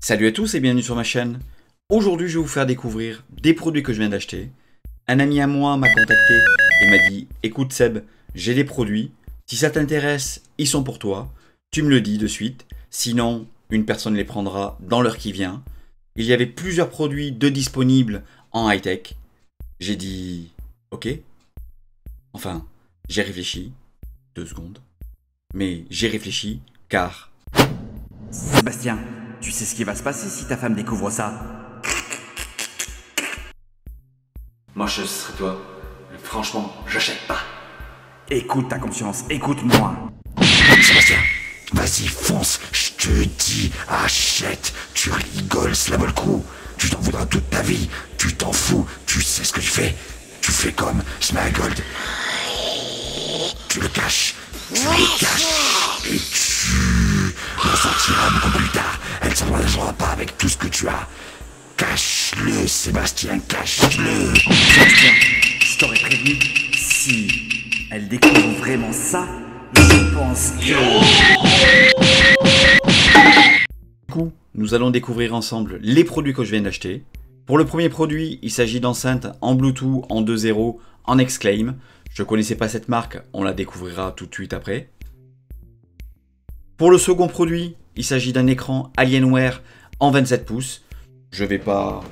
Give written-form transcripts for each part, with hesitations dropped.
Salut à tous et bienvenue sur ma chaîne. Aujourd'hui je vais vous faire découvrir des produits que je viens d'acheter. Un ami à moi m'a contacté et m'a dit « Écoute Seb, j'ai des produits, si ça t'intéresse, ils sont pour toi. Tu me le dis de suite, sinon une personne les prendra dans l'heure qui vient. » Il y avait plusieurs produits de disponibles en high-tech. J'ai dit « Ok. » Enfin, j'ai réfléchi, 2 secondes. Mais j'ai réfléchi car... Sébastien, tu sais ce qui va se passer si ta femme découvre ça? Moi je serais toi. Franchement, j'achète pas. Écoute ta conscience, écoute-moi. Sébastien, vas-y fonce, je te dis, achète, tu rigoles, cela vaut le coup. Tu t'en voudras toute ta vie, tu t'en fous, tu sais ce que tu fais comme Smagold. Tu le caches, et tu l'en sortiras beaucoup plus tard. Elle s'en engagera pas avec tout ce que tu as. Cache-le, Sébastien, cache-le. Sébastien, je t'aurais prévenu, si elle découvre vraiment ça, je pense que... Du coup, nous allons découvrir ensemble les produits que je viens d'acheter. Pour le premier produit, il s'agit d'enceinte en Bluetooth en 2.0 en Exclaim. Je ne connaissais pas cette marque, on la découvrira tout de suite après. Pour le second produit, il s'agit d'un écran Alienware en 27 pouces. Je vais pas...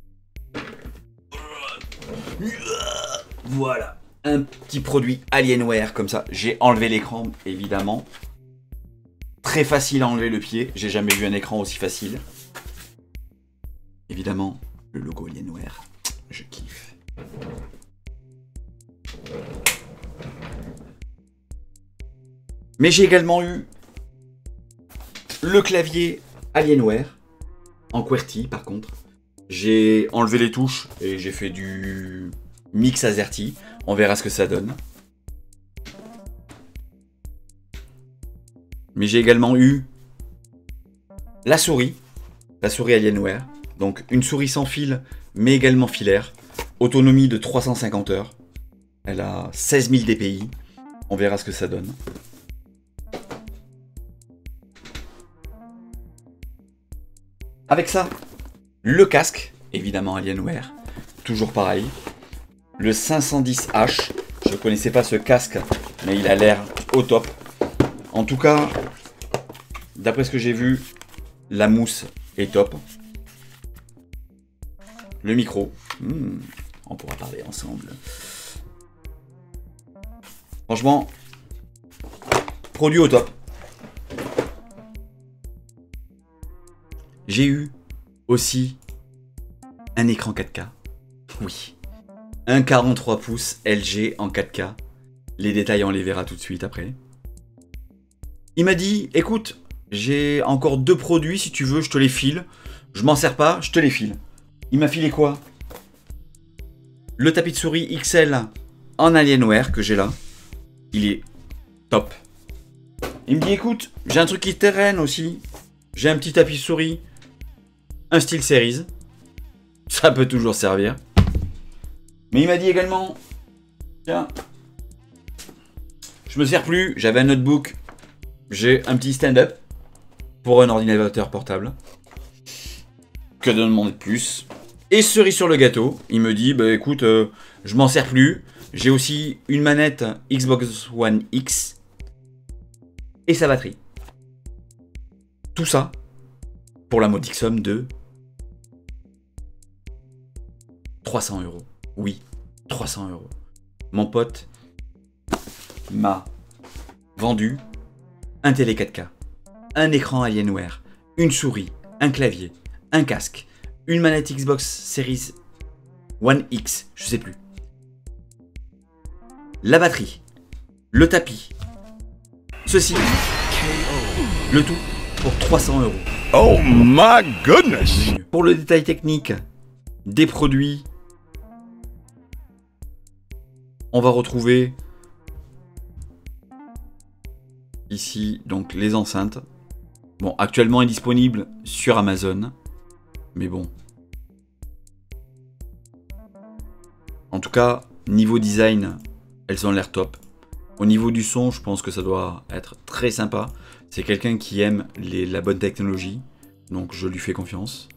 Voilà, un petit produit Alienware comme ça. J'ai enlevé l'écran, évidemment. Très facile à enlever le pied. J'ai jamais vu un écran aussi facile. Évidemment, le logo Alienware, je kiffe. Mais j'ai également eu le clavier Alienware en QWERTY par contre. J'ai enlevé les touches et j'ai fait du mix AZERTY. On verra ce que ça donne. Mais j'ai également eu la souris Alienware. Donc une souris sans fil mais également filaire. Autonomie de 350 heures. Elle a 16 000 dpi. On verra ce que ça donne. Avec ça, le casque, évidemment Alienware, toujours pareil. Le 510H, je ne connaissais pas ce casque, mais il a l'air au top. En tout cas, d'après ce que j'ai vu, la mousse est top. Le micro, on pourra parler ensemble. Franchement, produit au top. J'ai eu aussi un écran 4K. Oui. Un 43 pouces LG en 4K. Les détails, on les verra tout de suite après. Il m'a dit, écoute, j'ai encore 2 produits, si tu veux, je te les file. Je m'en sers pas, je te les file. Il m'a filé quoi? Le tapis de souris XL en Alienware que j'ai là. Il est top. Il me dit, écoute, j'ai un truc qui traîne aussi. J'ai un petit tapis de souris. Un style Series. Ça peut toujours servir. Mais il m'a dit également, tiens, je me sers plus, j'avais un notebook, j'ai un petit stand-up pour un ordinateur portable. Que de demander de plus? Et cerise sur le gâteau, il me dit, bah écoute, je m'en sers plus. J'ai aussi une manette Xbox One X et sa batterie. Tout ça pour la modique somme de 300 €. Oui, 300 €. Mon pote m'a vendu un télé 4K, un écran Alienware, une souris, un clavier, un casque, une manette Xbox Series One X, je sais plus. La batterie, le tapis, ceci, le tout pour 300 €. Oh my goodness! Pour le détail technique des produits, on va retrouver ici donc les enceintes. Bon, actuellement est disponible sur Amazon, mais bon. En tout cas, niveau design, elles ont l'air top. Au niveau du son, je pense que ça doit être très sympa. C'est quelqu'un qui aime la bonne technologie. Donc je lui fais confiance.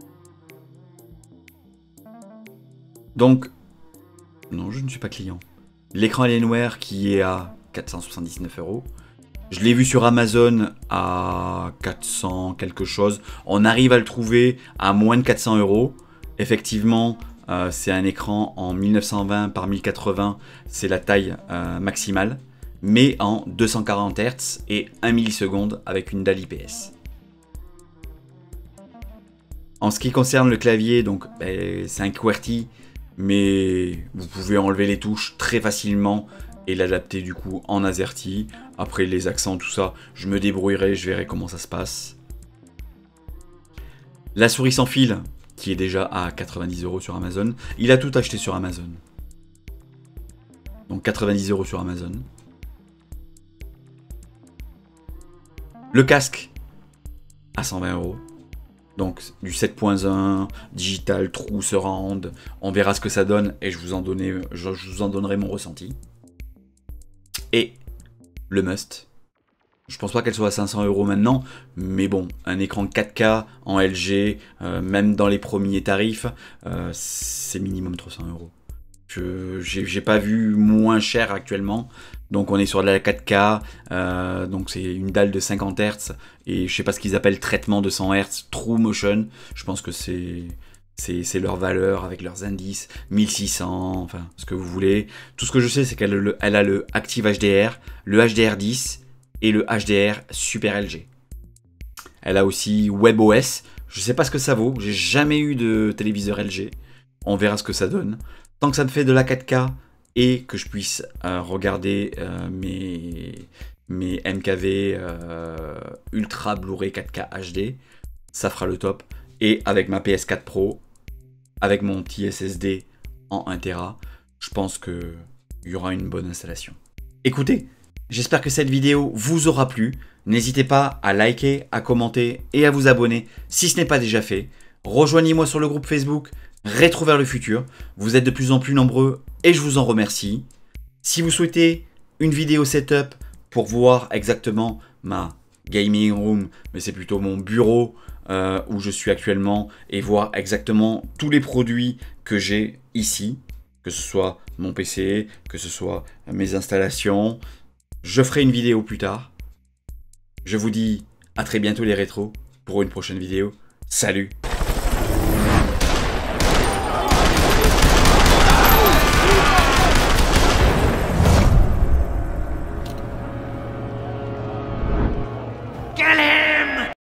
Donc, non, je ne suis pas client. L'écran Alienware qui est à 479 €. Je l'ai vu sur Amazon à 400 quelque chose. On arrive à le trouver à moins de 400 €. Effectivement, c'est un écran en 1920 par 1080. C'est la taille maximale. Mais en 240 Hz et 1 milliseconde avec une dalle IPS. En ce qui concerne le clavier, donc c'est un QWERTY, mais vous pouvez enlever les touches très facilement et l'adapter du coup en AZERTY. Après les accents, tout ça, je me débrouillerai, je verrai comment ça se passe. La souris sans fil, qui est déjà à 90 € sur Amazon. Il a tout acheté sur Amazon. Donc 90 € sur Amazon. Le casque à 120 €. Donc du 7.1, digital, true, surround. On verra ce que ça donne et je vous en donnerai mon ressenti. Et le must. Je pense pas qu'elle soit à 500 € maintenant, mais bon, un écran 4K en LG, même dans les premiers tarifs, c'est minimum 300 €. J'ai pas vu moins cher actuellement. Donc on est sur de la 4K, donc c'est une dalle de 50 Hz et je sais pas ce qu'ils appellent traitement de 100 Hz, True Motion. Je pense que c'est leur valeur avec leurs indices, 1600, enfin ce que vous voulez. Tout ce que je sais, c'est qu'elle a le Active HDR, le HDR10 et le HDR Super LG. Elle a aussi WebOS. Je sais pas ce que ça vaut, j'ai jamais eu de téléviseur LG. On verra ce que ça donne. Tant que ça me fait de la 4K et que je puisse regarder mes MKV Ultra Blu-ray 4K HD, ça fera le top. Et avec ma PS4 Pro, avec mon petit SSD en 1 Tera, je pense qu'il y aura une bonne installation. Écoutez, j'espère que cette vidéo vous aura plu. N'hésitez pas à liker, à commenter et à vous abonner si ce n'est pas déjà fait. Rejoignez-moi sur le groupe Facebook Rétro vers le futur. Vous êtes de plus en plus nombreux et je vous en remercie. Si vous souhaitez une vidéo setup pour voir exactement ma gaming room, mais c'est plutôt mon bureau où je suis actuellement, et voir exactement tous les produits que j'ai ici, que ce soit mon PC, que ce soit mes installations, je ferai une vidéo plus tard. Je vous dis à très bientôt les rétros pour une prochaine vidéo. Salut!